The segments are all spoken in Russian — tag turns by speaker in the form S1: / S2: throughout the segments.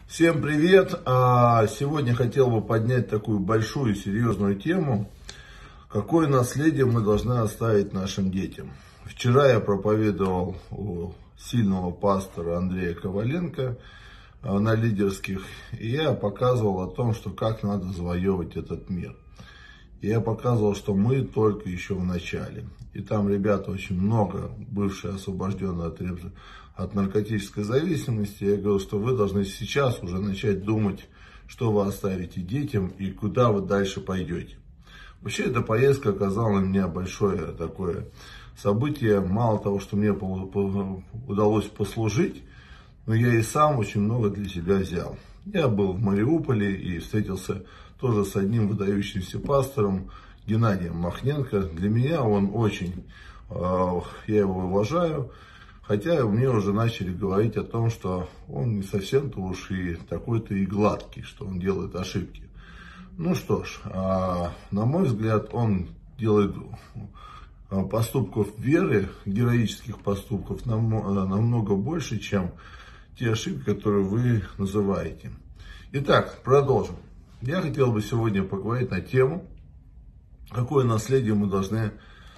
S1: Всем привет! Сегодня хотел бы поднять такую большую серьезную тему. Какое наследие мы должны оставить нашим детям? Вчера я проповедовал у сильного пастора Андрея Коваленко на лидерских. И я показывал о том, что как надо завоевывать этот мир. И я показывал, что мы только еще в начале. И там ребята очень много, бывшие освобожденные от наркотической зависимости. Я говорил, что вы должны сейчас уже начать думать, что вы оставите детям и куда вы дальше пойдете. Вообще эта поездка оказала на меня большое такое событие. Мало того, что мне удалось послужить, но я и сам очень много для себя взял. Я был в Мариуполе и встретился тоже с одним выдающимся пастором, Геннадием Махненко. Для меня он очень, я его уважаю, хотя мне уже начали говорить о том, что он не совсем-то уж и такой-то и гладкий, что он делает ошибки. Ну что ж, на мой взгляд, он делает поступков веры, героических поступков намного больше, чем те ошибки, которые вы называете. Итак, продолжим. Я хотел бы сегодня поговорить на тему, какое наследие мы должны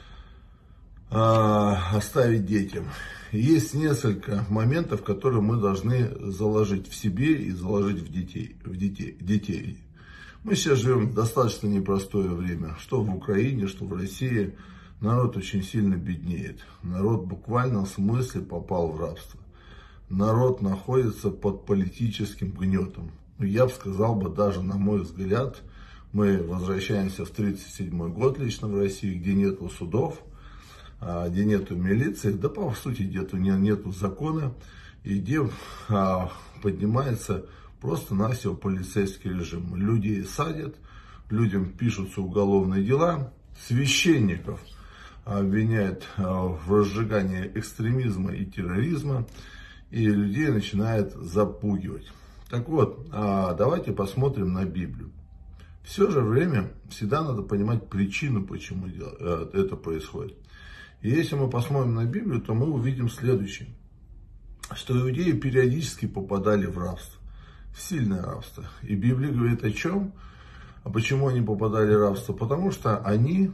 S1: оставить детям. Есть несколько моментов, которые мы должны заложить в себе и заложить в детей. Мы сейчас живем в достаточно непростое время, что в Украине, что в России. Народ очень сильно беднеет. Народ в буквальном смысле попал в рабство. Народ находится под политическим гнетом. Я бы сказал, даже на мой взгляд, мы возвращаемся в 1937 год лично в России, где нету судов, где нету милиции, да по сути нету закона, и где поднимается просто-навсего полицейский режим. Людей садят, людям пишутся уголовные дела, священников обвиняют в разжигании экстремизма и терроризма, и людей начинают запугивать. Так вот, давайте посмотрим на Библию. В то же время всегда надо понимать причину, почему это происходит. И если мы посмотрим на Библию, то мы увидим следующее. Что иудеи периодически попадали в рабство. В сильное рабство. И Библия говорит о чем? А почему они попадали в рабство? Потому что они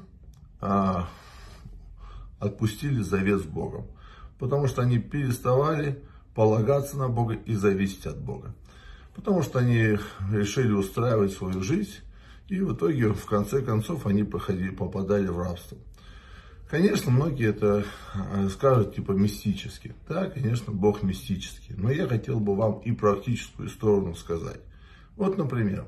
S1: отпустили завет с Богом. Потому что они переставали полагаться на Бога и зависеть от Бога. Потому что они решили устраивать свою жизнь, и в итоге, в конце концов, они попадали в рабство. Конечно, многие это скажут типа мистически. Да, конечно, Бог мистический. Но я хотел бы вам и практическую сторону сказать. Вот, например,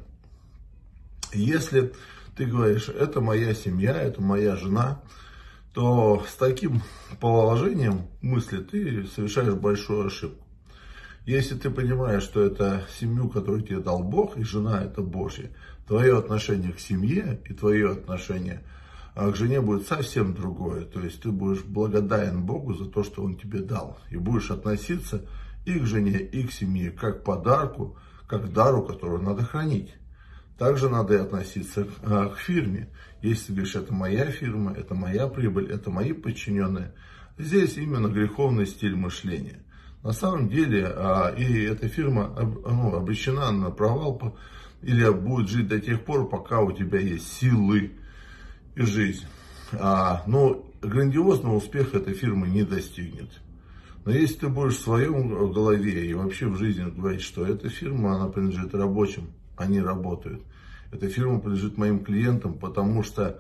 S1: если ты говоришь, это моя семья, это моя жена, то с таким положением мысли ты совершаешь большую ошибку. Если ты понимаешь, что это семью, которую тебе дал Бог, и жена это Божья, твое отношение к семье и твое отношение к жене будет совсем другое. То есть ты будешь благодарен Богу за то, что Он тебе дал. И будешь относиться и к жене, и к семье, как к подарку, как к дару, который надо хранить. Также надо и относиться к фирме. Если ты говоришь, это моя фирма, это моя прибыль, это мои подчиненные. Здесь именно греховный стиль мышления. На самом деле, и эта фирма обречена на провал или будет жить до тех пор, пока у тебя есть силы и жизнь. Но грандиозного успеха эта фирма не достигнет. Но если ты будешь в своем голове и вообще в жизни говорить, что эта фирма, она принадлежит рабочим, они работают. Эта фирма принадлежит моим клиентам, потому что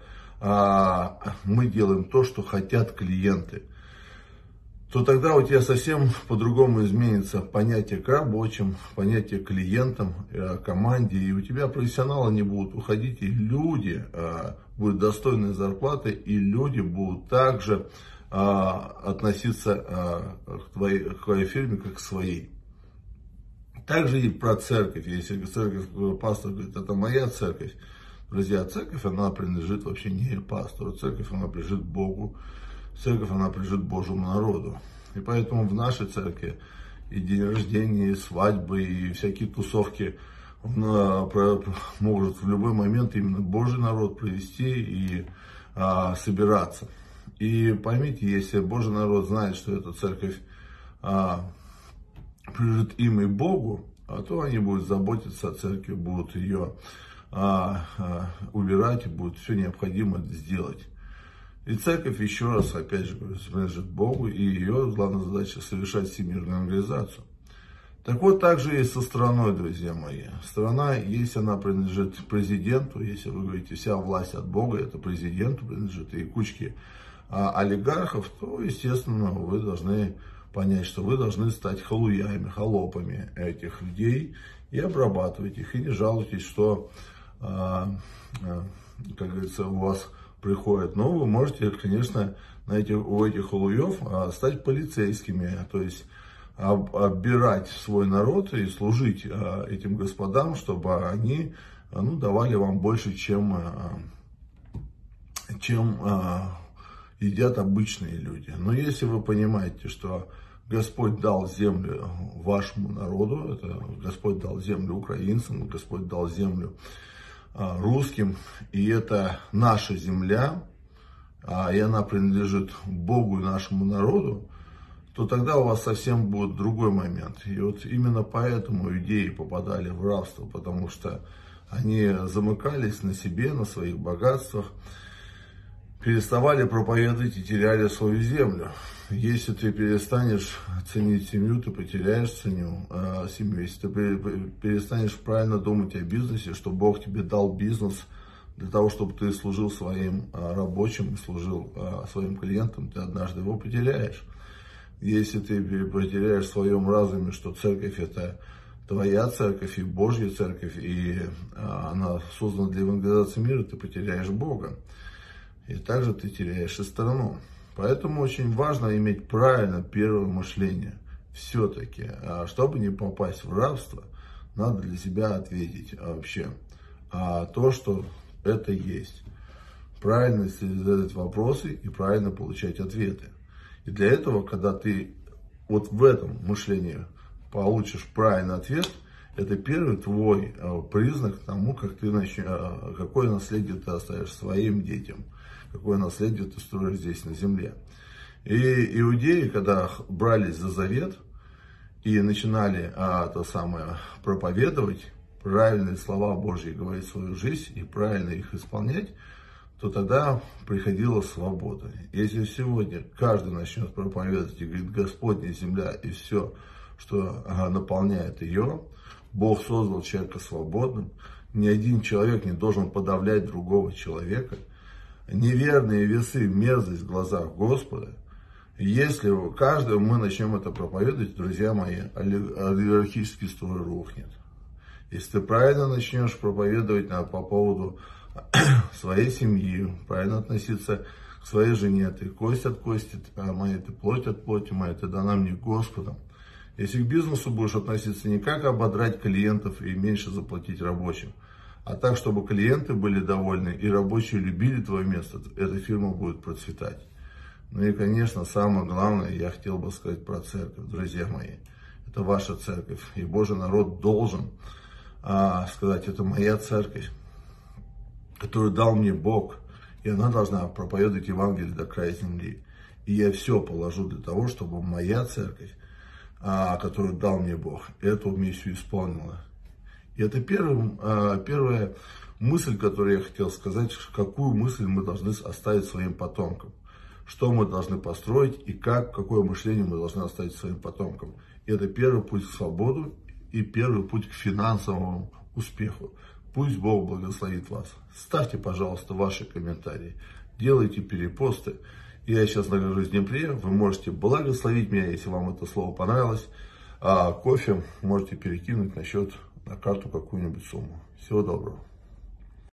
S1: мы делаем то, что хотят клиенты. То тогда у тебя совсем по-другому изменится понятие к рабочим, понятие к клиентам, команде. И у тебя профессионалы не будут уходить, и люди будут достойной зарплаты, и люди будут также относиться к твоей фирме как к своей. Также и про церковь. Если церковь, пастор говорит, это моя церковь. Друзья, церковь, она принадлежит вообще не пастору. Церковь, она принадлежит Богу. Церковь, она принадлежит Божьему народу. И поэтому в нашей церкви и день рождения, и свадьбы, и всякие тусовки может в любой момент именно Божий народ провести и собираться. И поймите, если Божий народ знает, что эта церковь принадлежит им и Богу, А то они будут заботиться о церкви, будут ее убирать, и будут все необходимое сделать. И церковь, еще раз, опять же, принадлежит Богу, и ее главная задача совершать всемирную евангелизацию. Так вот, также и со страной, друзья мои. Страна, если она принадлежит президенту, если вы говорите, вся власть от Бога, это президенту принадлежит, и кучке олигархов, то, естественно, вы должны понять, что вы должны стать халуями, холопами этих людей и обрабатывать их, и не жалуйтесь, что, как говорится, у вас приходят. Но вы можете, конечно, у этих халуев стать полицейскими, то есть оббирать свой народ и служить этим господам, чтобы они давали вам больше, чем едят обычные люди. Но если вы понимаете, что Господь дал землю вашему народу, это Господь дал землю украинцам, Господь дал землю русским, и это наша земля, и она принадлежит Богу и нашему народу, то тогда у вас совсем будет другой момент. И вот именно поэтому иудеи попадали в рабство, потому что они замыкались на себе, на своих богатствах, переставали проповедовать и теряли свою землю. Если ты перестанешь ценить семью, ты потеряешь семью. Если ты перестанешь правильно думать о бизнесе, что Бог тебе дал бизнес для того, чтобы ты служил своим рабочим, служил своим клиентам, ты однажды его потеряешь. Если ты потеряешь в своем разуме, что церковь это твоя церковь и Божья церковь, и она создана для евангелизации мира, ты потеряешь Бога. И также ты теряешь и страну. Поэтому очень важно иметь правильно первое мышление. Все-таки, чтобы не попасть в рабство, надо для себя ответить вообще то, что это есть. Правильно задать вопросы и правильно получать ответы. И для этого, когда ты вот в этом мышлении получишь правильный ответ, это первый твой признак тому, как ты какое наследие ты оставишь своим детям, какое наследие ты строишь здесь на земле. И иудеи, когда брались за завет и начинали проповедовать, правильные слова Божьи говорить в свою жизнь и правильно их исполнять, то тогда приходила свобода. Если сегодня каждый начнет проповедовать и говорит, Господня земля и все, что наполняет ее, Бог создал человека свободным, ни один человек не должен подавлять другого человека, неверные весы, мерзость в глазах Господа. Если мы начнем это проповедовать, друзья мои, олигархический строй рухнет. Если ты правильно начнешь проповедовать по поводу своей семьи, правильно относиться к своей жене, ты кость от кости моей, ты плоть от плоти моей, ты дана мне Господом. Если к бизнесу будешь относиться не как ободрать клиентов и меньше заплатить рабочим, а так, чтобы клиенты были довольны и рабочие любили твое место, эта фирма будет процветать. Ну и, конечно, самое главное, я хотел бы сказать про церковь, друзья мои. Это ваша церковь, и Божий народ должен сказать, это моя церковь, которую дал мне Бог, и она должна проповедовать Евангелие до края земли. И я все положу для того, чтобы моя церковь, которую дал мне Бог, эту миссию исполнила. И это первая мысль, которую я хотел сказать, какую мысль мы должны оставить своим потомкам. Что мы должны построить и какое мышление мы должны оставить своим потомкам. И это первый путь к свободе и первый путь к финансовому успеху. Пусть Бог благословит вас. Ставьте, пожалуйста, ваши комментарии. Делайте перепосты. Я сейчас нахожусь в Днепре. Вы можете благословить меня, если вам это слово понравилось. А кофе можете перекинуть на карту какую-нибудь сумму. Всего доброго.